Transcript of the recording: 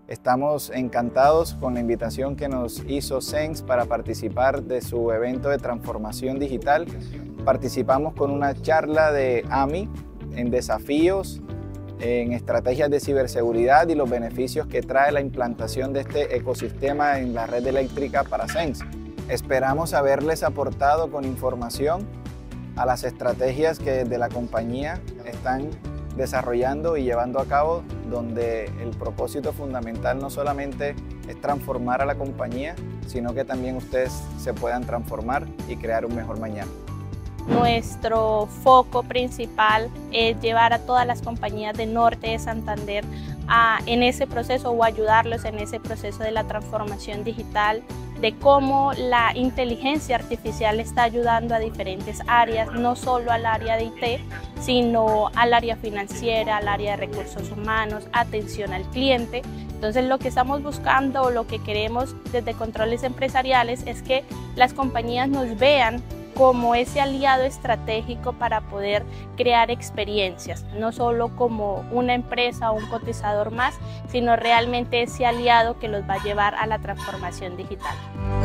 Estamos encantados con la invitación que nos hizo Sens para participar de su evento de transformación digital. Participamos con una charla de AMI en desafíos, en estrategias de ciberseguridad y los beneficios que trae la implantación de este ecosistema en la red eléctrica para Sens. Esperamos haberles aportado con información a las estrategias que desde la compañía están desarrollando y llevando a cabo, donde el propósito fundamental no solamente es transformar a la compañía, sino que también ustedes se puedan transformar y crear un mejor mañana. Nuestro foco principal es llevar a todas las compañías del norte de Santander en ese proceso o ayudarlos en ese proceso de la transformación digital, de cómo la inteligencia artificial está ayudando a diferentes áreas, no solo al área de IT, sino al área financiera, al área de recursos humanos, atención al cliente. Entonces lo que estamos buscando o lo que queremos desde Controles Empresariales es que las compañías nos vean como ese aliado estratégico para poder crear experiencias, no solo como una empresa o un cotizador más, sino realmente ese aliado que los va a llevar a la transformación digital.